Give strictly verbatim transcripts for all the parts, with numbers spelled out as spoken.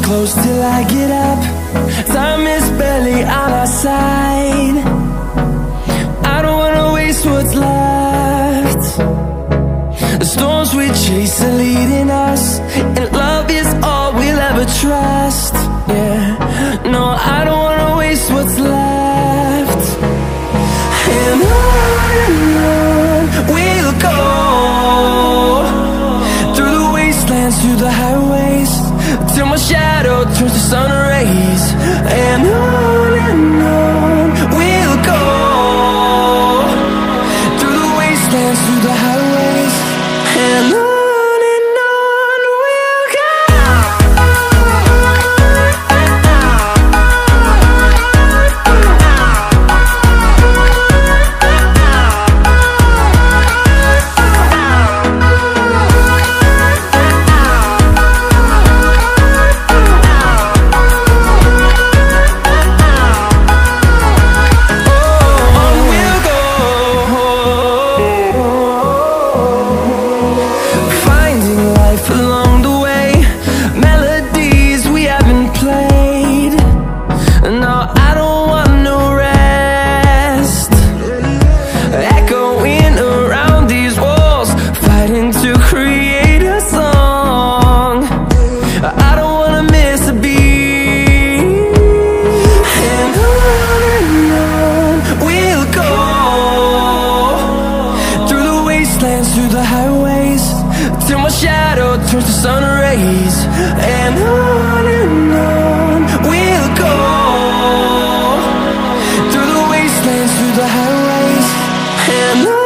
close till I get up. Time is barely on our side. I don't wanna waste what's left. The storms we chase are leading us, and love is all we'll ever trust. Yeah, no, I don't wanna waste what's left. And on and on we'll go, through the wastelands, through the highways, till my shadow turns to sun rays. And on and on we'll go, through the wastelands, through the highways, and on. Through the highways, till my shadow turns to sun rays. And on and on we'll go, through the wastelands, through the highways, and on.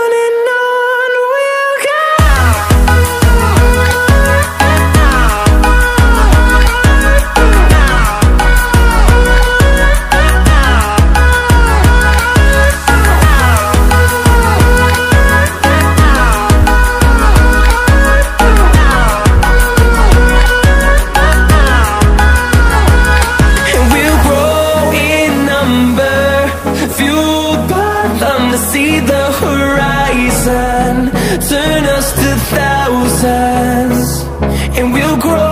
See the horizon turn us to thousands, and we'll grow